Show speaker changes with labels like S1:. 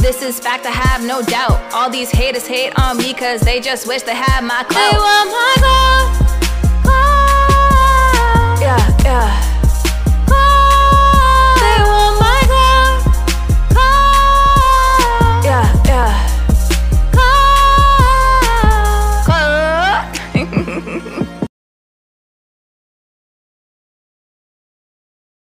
S1: This is fact, I have no doubt. All these haters hate on me cause they just wish they had my clout.
S2: They want my gold.